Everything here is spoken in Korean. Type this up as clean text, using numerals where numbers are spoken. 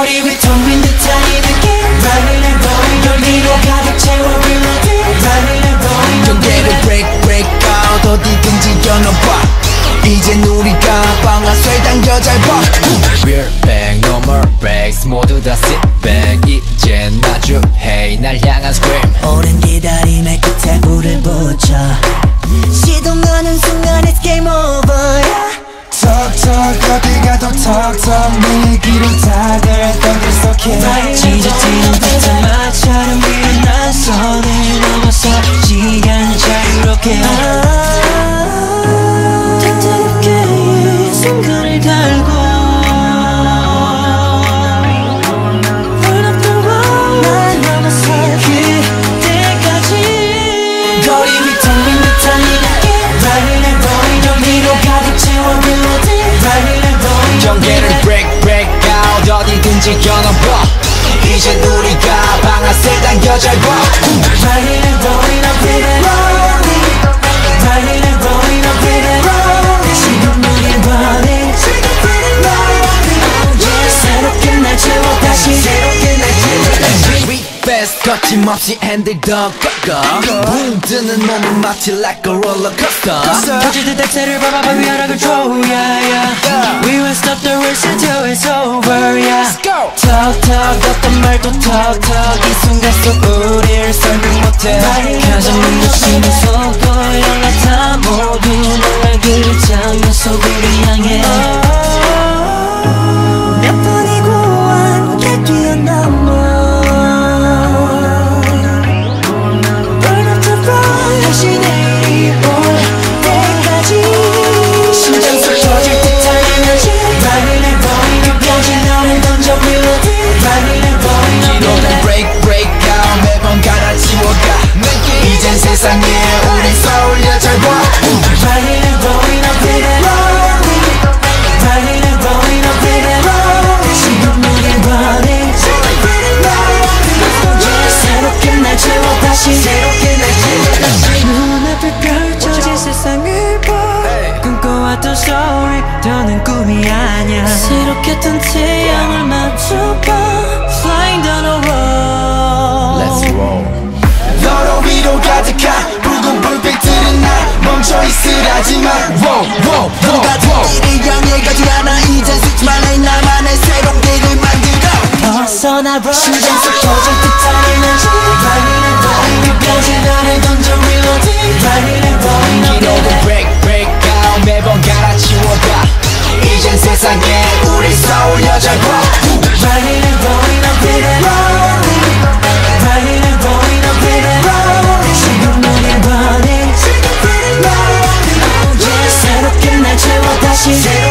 거리 위 텅 빈 듯한 이 느낌 Running and blowing 열기로 가득 채워 reloading Running and blowing 경계를 break out 어디든지 겨눠봐 이젠 우리가 방아쇠 당겨 잘 봐 We're back, no more breaks 모두 다 sit back 이젠 마주해 날 향한 scream 오랜 기다림의 끝에 불을 붙여 시동하는 순간 it's game over yeah. 턱턱 어디 가도 턱턱 내 길을 다들 던질 속해 찢어지는 듯한 마찰은 미련한 선을 넘어서 시간을 자유롭게 순간을 달고 Burn up the road 날 넘어서 그때까지 거리 위 텅 빈 듯한 이 느낌 Running and blowing 여기로 가득 채워 reloading Running and blowing 경계를 break out 어디든지 겨눠봐 이젠 우리가 방아쇠 당겨 잘 봐 Running and blowing up with it Running and blowing up with it 지금 우린 running 새롭게 날 채워 다시 fast 거침없이 핸들 더 꺾어 붕 뜨는 몸은 마치 like a roller coaster 터질 듯 엑셀을 밟아봐 we are out of control yeah yeah We won't stop the race until it's over yeah Let's go 턱턱 어떤 말도 턱턱 이 순간 속 우리를 설명 못해 가장 눈부시는 속도 연락다 모두 너의 그 장면 속 우리 향해 몇 번이고 함께 뛰어넘어 Burn up the road 다시 내일이 올 때까지 심장 속 터질 듯한 에너지 Running and blowing 여기까지 너를 던져 reloading Running and blowing 기도는 break out 매번 갈아치워가 이젠 세상에 우리 서울여 잘 봐 Running and blowing up with it Running and blowing up with it 지금 우린 running 새롭게 날 채워 다시 눈앞에 펼쳐진 세상을 봐 꿈꿔왔던 story 더는 꿈이 아니야 새롭게 뜬 태양을 맞춰봐 Flying down the road Let's roll 너로 위로 가득한 붉은 불빛들은 날 멈춰있으라지만 너 같은 일을 향해 가지 않아 이젠 쓰지 말래 나만의 새로운 길을 만들어 벗어나 심장 속 터질 듯한 에너지 Running and blowing 끝까지 나를 던져 reloading Running and blowing 기도는 break out 매번 갈아치워가 이젠 세상에 우리 서울여 잘 봐 Running and blowing up with it Running and blowing up with it 지금 우린 running 새롭게 날 채워 다시